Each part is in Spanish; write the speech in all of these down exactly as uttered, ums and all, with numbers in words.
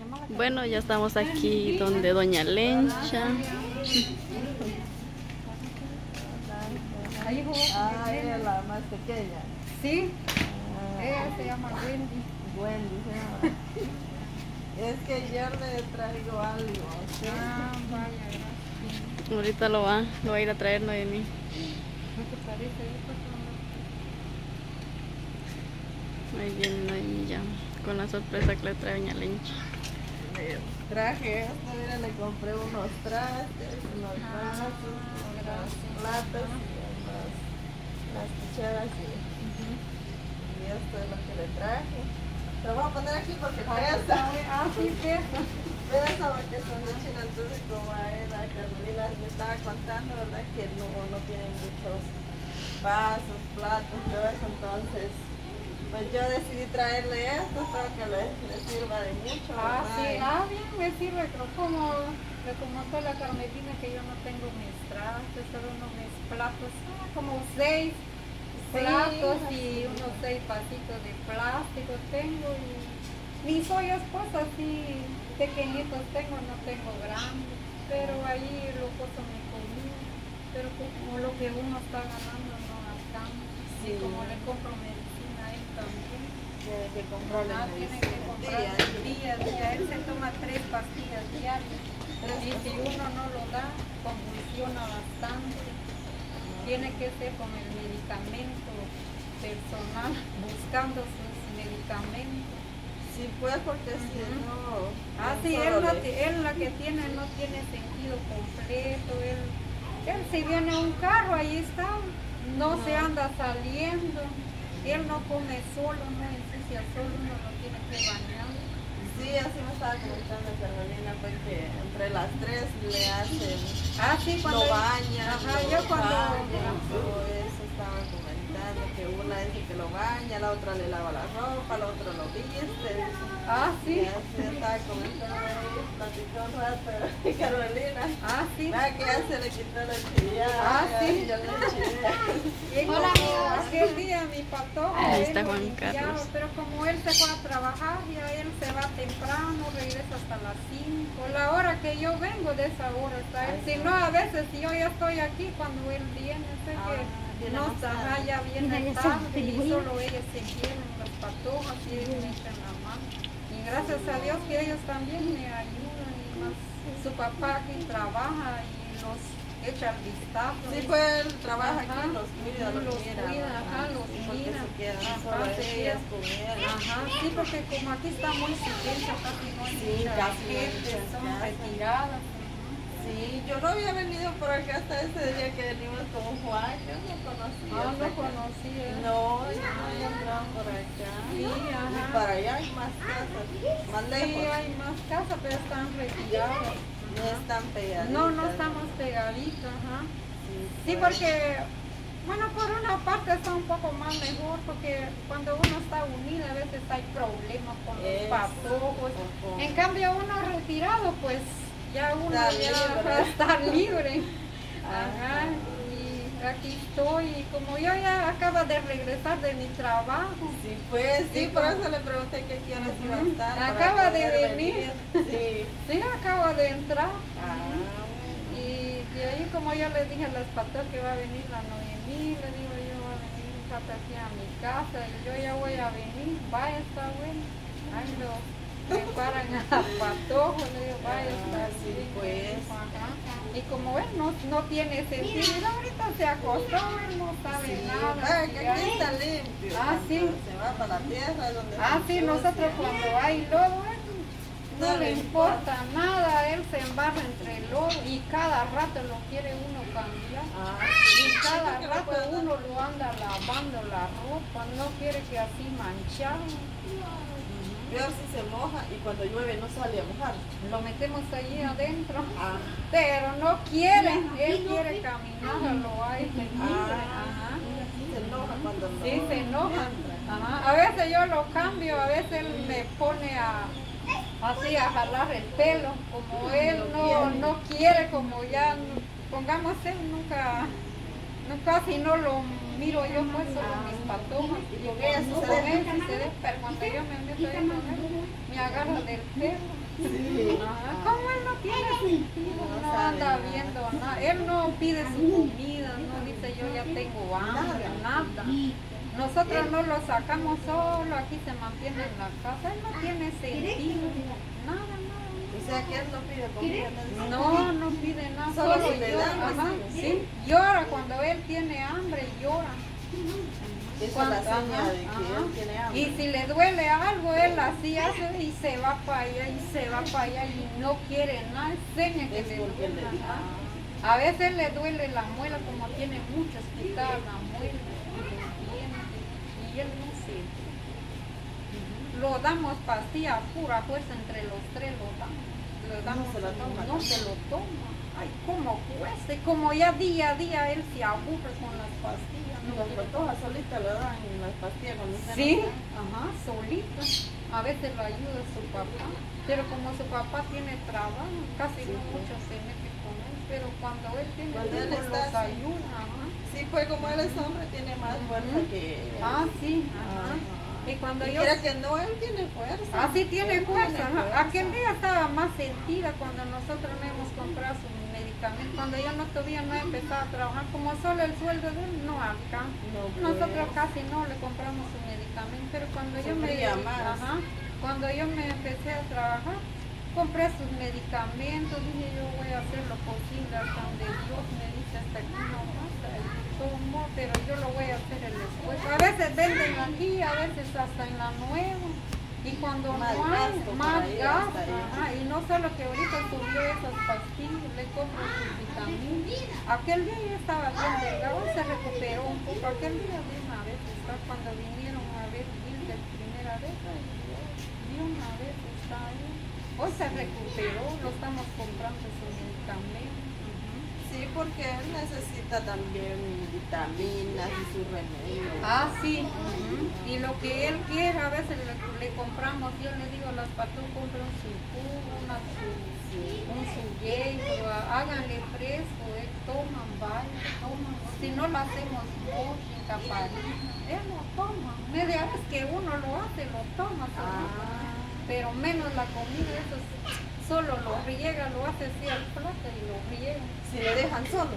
Bueno, ya estamos aquí donde Doña Lencha. Ah, ella es la más pequeña. Sí, Ah, ella se llama Wendy. Wendy se llama. Es que yo le traigo algo. ¿Sí? Ah, vaya, gracias. Ahorita lo va, lo va a ir a traer Noemí. ¿No te parece? Ahí viene Noemí ya, con la sorpresa que le trae Doña Lencha. Le traje esto, mira, le compré unos trastes, unos vasos, unos platos, y unas, unas cucharas y, y esto es lo que le traje. Lo voy a poner aquí porque pesa. Ah, sí, pesa. Pesa porque son de China, entonces como a ella, Carolina me estaba contando, ¿verdad? Que no, no tienen muchos vasos, platos, todo eso, entonces pues yo decidí traerle esto, espero que le, le sirva de mucho. Ah, ¿verdad? sí, ah, bien, me sirve, pero como le comentó la Carmelina que yo no tengo mis trastes, solo unos mis platos, ah, como seis platos y unos seis vasitos de plástico tengo y mis ollas pues así pequeñitos tengo, no tengo grandes, pero ahí lo puedo mi comida, pero como lo que uno está ganando no alcanza, Sí. y como le compro medicina a él también. Tiene que comprarle Ah, tiene que comprar día, día, él se toma tres pastillas diarias y si uno no lo da, convulsiona bastante. Tiene que ser con el medicamento personal, buscando sus medicamentos. Sí, pues porque si Ujú. no... Ah, no sí, solo él, no, le- ti- él la que tiene no tiene sentido completo. Él, él si viene un carro, ahí está, no, No. se anda saliendo. Él no come solo, no ensucia solo, uno lo tiene que bañar. Sí, así me estaba comentando Carolina, pues que entre las tres le hacen, Ah, sí, cuando lo bañan, ajá, lo yo cuando bañan, todo eso estaba comentando, que una dice que lo baña, la otra le lava la ropa, la otra lo viste. ah, Y sí, así estaba comentando ahí, platicó un rato Carolina. ah, sí. Nada, que ya se le quitó la chillada. Ah, sí. Yo le chillé. Y Hola, como amigos. aquel día mi patojo, Ahí él está lo Juan limpiaba, Carlos. pero como él se fue a trabajar, ya él se va temprano, regresa hasta las cinco. La hora que yo vengo, de esa hora está él. Si no, a veces si yo ya estoy aquí cuando él viene, sé Ah, que viene no más está, tarde. ajá, ya viene Mira, ya tarde se y fue. solo ellos se quieren, las patojas y ellos me echan la mano. Y gracias a Dios que ellos también me ayudan y más su papá aquí trabaja y los echa el vistazo. Sí, y- pues él trabaja Ajá. aquí, los cuida, los, Los mira. cuida, ajá, los Sí, porque mira. se quedan Ajá, solo se ellas quedan. con él. Ajá, sí, porque como aquí está muy silencio, casi no hay Sí, mucha casi no hay gente, muchas son casas. retiradas. Sí, yo no había venido por acá hasta ese día que venimos con Juan, yo no conocía. Ah, hasta no acá. conocía. No, yo no había entrado por acá. Sí, ajá. Y para allá hay más casas, más Sí, lejos. hay más casas, pero están retiradas. No están pegaditas. No, no estamos pegaditos, ajá. Sí, pues. porque, bueno, por una parte está un poco más mejor, porque cuando uno está unido a veces hay problemas con los Es, patojos. ojo. En cambio, uno retirado, pues ya uno Está ya libre. va a estar libre. Ajá. Ajá. Y aquí estoy, y como yo ya acabo de regresar de mi trabajo. Sí, pues sí, Sí, por como- eso le pregunté que aquí ahora sí iba a Ujú. estar. para Acaba de poder venir. Sí. Sí, acabo de entrar. Ah, Y de ahí como yo le dije a las patas que va a venir la Noemí, le digo yo va a venir un rato aquí a mi casa y yo ya voy a venir, vaya está bueno, ahí lo preparan a patojo, le digo vaya está Ah, sí, bien, pues. ajá. Y como él no, no tiene sensibilidad, ahorita se acostó, él no sabe sí. nada. Ah, y que ya- aquí está limpio. Ah, sí. Cuando se va para la tierra donde Ah, se sí, ensucia. nosotros cuando hay lodo, él no No le le importa nada, él se embarra entre el lodo y cada rato lo quiere uno cambiar. Ah, Y sí. cada Porque no rato puede uno lo anda lavando la ropa, no quiere que así manchado. Veo si se moja y cuando llueve no sale a mojar. Lo metemos allí adentro, Ah, pero no quiere, él quiere caminar a lo aire libre. ah, Ajá. se enoja cuando lo Sí, se enoja. entra. Ajá. A veces yo lo cambio, a veces él me pone a así a jalar el pelo, como él no, no quiere, como ya, pongamos él nunca, no, casi no lo miro yo pues solo mis patojos, Y con ella sí no se con deja. él sí se deja, pero cuando yo me meto ahí con él, me agarra del pelo. Sí. Ajá, como él no tiene sentido, No no sabe anda nada. viendo nada, él no pide su comida, no dice yo ya tengo hambre, nada. Nosotros no lo sacamos solo, aquí se mantiene en la casa, él no tiene sentido, nada, nada. O sea que él no pide comida. No, no pide nada, Solo solo si le llora, dan, ajá, sí. sí, llora cuando él tiene hambre, llora. Esa es Cuando- la seña ajá, de que ajá. él tiene hambre. Y si le duele algo, él así hace y se va para allá y se va para allá y no quiere nada, es seña que Es le porque duele. le- ajá. A veces le duele la muela, como tiene muchas quitadas la muela y los dientes, y él no se. Lo damos pastilla pura fuerza entre los tres, lo damos. Lo damos, No se lo toma. No se lo toma. Ay, cómo cuesta. Y como ya día a día él se aburre con las pastillas. Y no las quiere patojas solitas le dan en las pastillas cuando usted Sí, no sabe. ajá, solita. A veces lo ayuda su papá, pero como su papá tiene trabajo, casi Sí, no pues. mucho se mete con él, pero cuando él tiene Cuando él tiempo está los así. ayuda, ajá. Sí, pues como él es hombre, tiene más fuerza Ujú. que... Ah, sí, ajá. Ajá. Y cuando Y yo... quiera que no, él tiene fuerza. Ah, sí tiene Él fuerza, tiene ajá. fuerza. Aquel día estaba más sentida cuando nosotros no hemos comprado su medicamento. Cuando yo no todavía no he empezado a trabajar, como solo el sueldo de él no alcanza. No, Nosotros pues. casi no le compramos su medicamento, pero cuando yo me Sufría más. ajá, cuando yo me empecé a trabajar, compré sus medicamentos, dije yo voy a hacer lo posible hasta donde Dios me dice hasta aquí no basta, y tomo, pero yo lo voy a hacer el esfuerzo. A veces venden aquí, a veces hasta en la nueva. Y cuando Más no hay, gasto por más ahí, gasto, hasta ahí. ajá, y no solo que ahorita subió esas pastillas, le compro sus vitaminas. Aquel día yo estaba bien delgado, se recuperó un poco, aquel día de una vez, está cuando vinieron a ver Bill de primera vez, ay, Dios, de una vez está ahí. Hoy se recuperó, lo estamos comprando su medicamento. Sí, porque él necesita también vitaminas y su remedio. Ah, sí. Y lo que él quiere, a veces le, le compramos, yo le digo a las patrón, compren su jugo, una, su, un su hielo, háganle fresco, eh, toman, vayan, toman. Si no lo hacemos mucho, en caparina, él lo toma. Media vez que uno lo hace, lo toma. Ah. Pero menos la comida, eso es- solo lo riega, lo hace así al plato y lo riega. Si le dejan solo.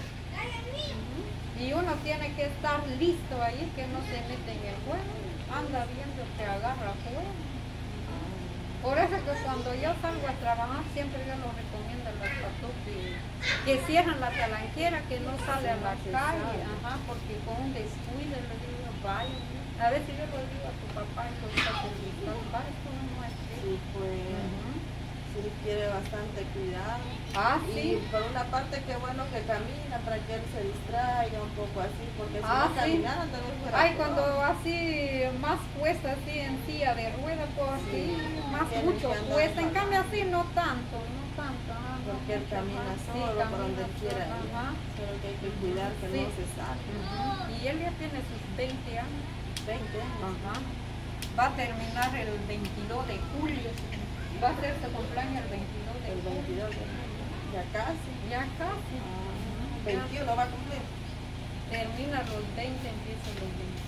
Y uno tiene que estar listo ahí, que no se mete en el juego. Anda viendo que agarra juego. Por eso que cuando yo salgo a trabajar, siempre yo lo recomiendo a los patos que, que cierran la talanquera, que no sale a la calle, ajá, porque con un descuido le digo, vaya. A veces yo le digo a tu papá y los patos, vaya, esto no es Sí, eso. pues Ujú. sí quiere bastante cuidado. Ah, Y sí. por una parte qué bueno que camina para que él se distraiga un poco así, porque si Ah, no sí. caminando no fuera Ay, peor. cuando así más cuesta así en silla de rueda, pues sí, más tiene mucho que andar cuesta. En para- cambio así no tanto, no tanto. ah, no Porque él mucho camina más. Sí, solo por camina donde solo, quiera ir. ajá. Solo que hay que cuidar que Sí. no se salga. Ujú. Y él ya tiene sus veinte años. veinte años. Ajá. Va a terminar el veintidós de julio. Va a ser su cumpleaños el veintidós de El julio. veintidós de ya casi. Ya casi. Ah, Ya veintiuno va a cumplir. termina los veinte, empieza los veinte.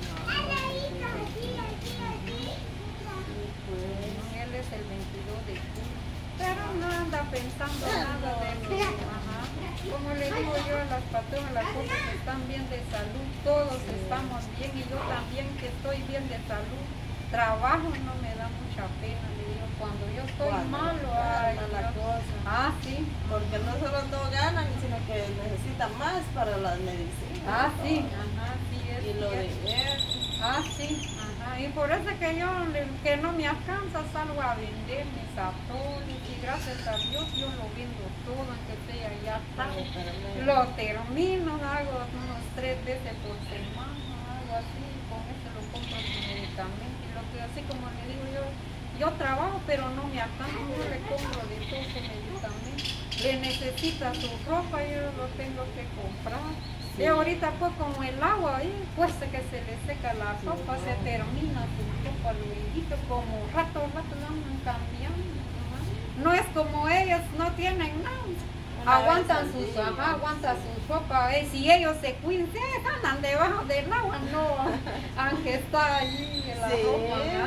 Él es el veintidós de julio. Pero no anda pensando nada de eso. Ajá. Como le digo yo a las patronas, las cosas que están bien de salud, todos estamos bien y yo también que estoy bien de salud. Trabajo no me da mucha pena, le digo, cuando yo estoy Cuando malo, gana ay, la Dios. cosa. Ah, sí. Porque no solo no ganan, sino que necesitan más para las medicinas. Ah, sí. Ajá, sí es Y lo de cierto. él. Ah, sí, ajá. Y por eso que yo, le- que no me alcanza, salgo a vender mis atoles y gracias a Dios yo lo vendo todo, aunque sea ya tarde. Lo termino, hago unos tres veces por semana, algo así, con eso lo compro su medicamento. Y lo que así como le digo yo, yo trabajo pero no me alcanza, yo le compro de todo su medicamento. Le necesita su ropa, yo lo tengo que comprar. Y ahorita pues como el agua ahí, pues que se le seca la ropa, se termina su ropa, luego como rato, rato la andan cambiando. Ajá. No es como ellas, no tienen nada. Una Aguantan vez al sus, día. ajá, aguantan su ropa, eh, si ellos se cuidan, sí, andan debajo del agua, no, aunque está allí la Sí. ropa, ¿verdad? Y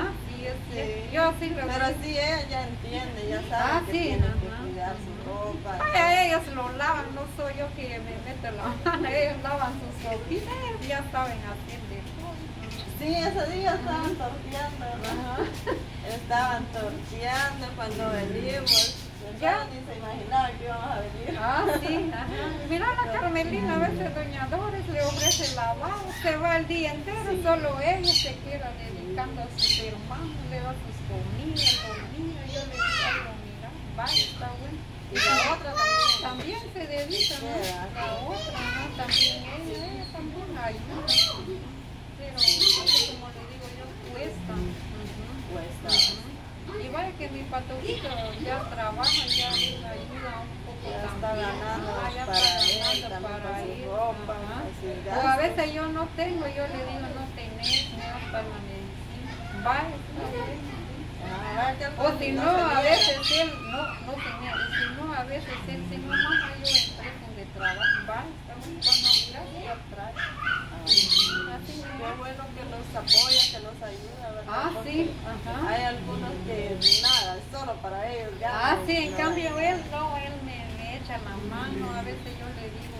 es Sí. cierto. Yo sí lo Pero digo. sí, ella ya entiende, ya sabe Ah, que sí, tiene que ajá. cuidar su ropa. Ay, a ellos lo lavan, no soy yo que me meto la mano, ellos lavan sus ropitas, ellos ya saben hacer de todo. Sí, ese día estaban torteando, Ajá. estaban torteando cuando venimos. Ya ni se imaginaba que íbamos a venir. Ah, sí, ajá. Mira la Carmelina, a veces Doña Doris le ofrece lavado, se va el día entero, Sí. solo ella se queda dedicando a sus hermanos, le da sus comidas, comida, yo le digo, ay, no, mira, vaya, está bueno. Y la otra también. También se dedica, ¿no? Queda. La otra, ¿no? También ella, ella también ayuda. Pero, así como le digo yo, cuesta. Ujú. Cuesta. Ujú. Y vaya que mi patojito ya trabaja, ya le ayuda un poco Ya está también. ganando Ah, ya para está él, ganando también para para su él. ropa, Ajá. para sus O a gastos. veces yo no tengo, yo le digo no tenés, me das para la medicina. Vaya, está bien. Ah, vaya que O si no, se a niega. veces él, no, no tenía, y si no, a veces él, si no, mamá, yo entré de trabajo, vaya, está bien, cuando miras, ya trae. Ah, Así qué me bueno que los apoya, que los ayuda, ¿verdad? Ah, Porque sí, ajá. hay algunos que nada, solo para ellos. Ah, ganan, sí, en no cambio hay- él no, él me, me echa la mano, a veces yo le digo,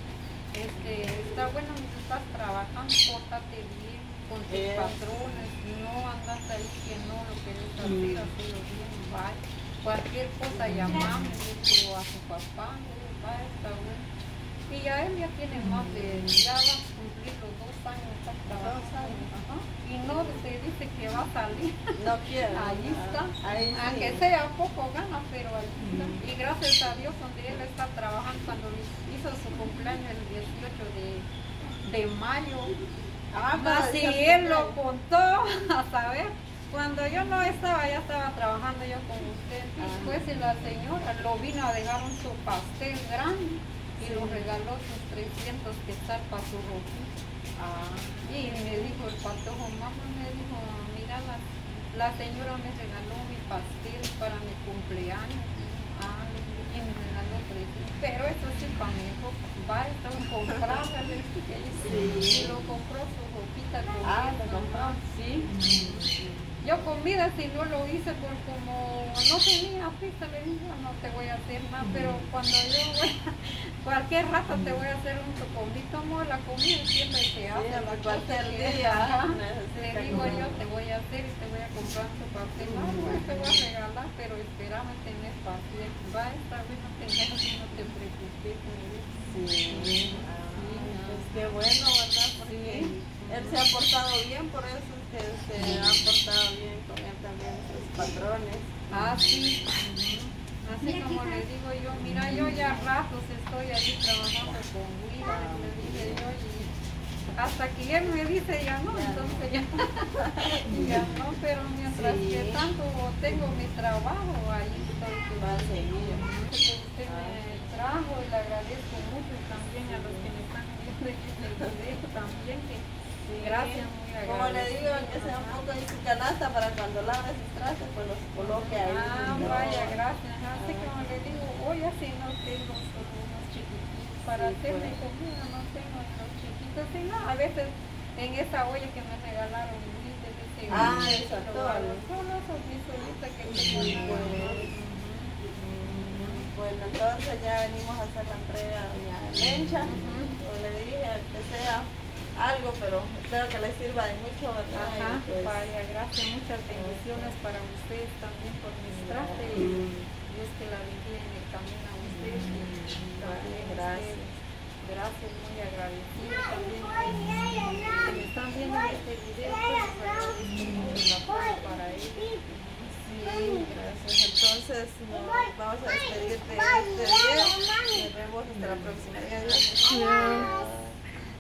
este, está bueno que estás trabajando, pórtate bien con tus Eso. patrones, no andas ahí que no lo querés hacer, hazlo bien, vaya. Cualquier cosa llamame, le digo a su papá, le digo, vaya, está bueno. Y ya él ya tiene más de, ya va a cumplir los dos años, está trabajando. Dos años. Ajá. Y no te dice que va a salir. No quieren. Ahí está. Ah, ahí sí. Aunque sea poco gana, pero ahí está. Y gracias a Dios donde él está trabajando cuando hizo su cumpleaños el dieciocho de, de mayo. Ah, pero Así decía él su lo contó, a saber. Cuando yo no estaba, ya estaba trabajando yo con usted. Ah. Después y la señora lo vino a dejar un su pastel grande y Sí. lo regaló sus trescientos quetzal para su ropita. Ah, Y me dijo el patojo, mamá, me dijo, mira, la, la señora me regaló mi pastel para mi cumpleaños. Ah, y me regaló trescientos. Pero eso sí, para mi ropa. Va, estaba comprando, le dije, y lo compró su ropita con Ah, eso, ¿lo compró? ¿no? Sí. Yo comida si no lo hice por como no tenía pista, le dije, no te voy a hacer nada, pero cuando yo voy, cualquier rato te voy a hacer un socorrito, como la comida siempre se hace, Sí, la pues, cosa cualquier que- día ajá. necesita Le digo comer. yo, te voy a hacer y te voy a comprar tu pastel, no, no te voy a regalar, pero esperame tener paciencia, va, esta vez no tengas, no te preocupes, me dijo. sí. Ah, pues qué bueno, ¿verdad? Porque él se ha portado bien, por eso es que se han portado bien con él también, sus patrones. Ah, sí. Así como le digo yo, mira, yo ya ratos estoy allí trabajando con Willa, le dije yo, y hasta que él me dice ya no, entonces ya, ya no, pero mientras Sí. que tanto tengo mi trabajo, ahí estoy. Va a seguir. Que usted me trajo y le agradezco mucho y también a los que me están viendo en el video también, que gracias, muy agradecida. Como le digo, que sea un poco en su canasta para cuando lave sus trastes, pues los coloque ahí. Ah, ¿no? vaya, gracias. Así como le digo, hoy así no tengo solo unos chiquititos para Sí, hacer mi pues. comida, no tengo los chiquitos, sino a veces en esa olla que me regalaron de ese Ah, grande, esa lo toda. hago solo, son mis solitas que tengo. Pues, bueno, entonces ya venimos a hacer la entrega a doña Lencha. Como le dije, que sea algo, pero espero que les sirva de mucho, ¿verdad? Ajá, Y, pues, vaya, gracias, muchas bendiciones para ustedes también por mis trastes y Dios que la bendiga en el camino a ustedes y también gracias. ustedes. Gracias, muy agradecida también que me están viendo en este video, pues agradezco mucho el apoyo para ellos. sí, gracias. Entonces nos vamos a despedir de este video. Nos vemos hasta la próxima. Adiós. Ya.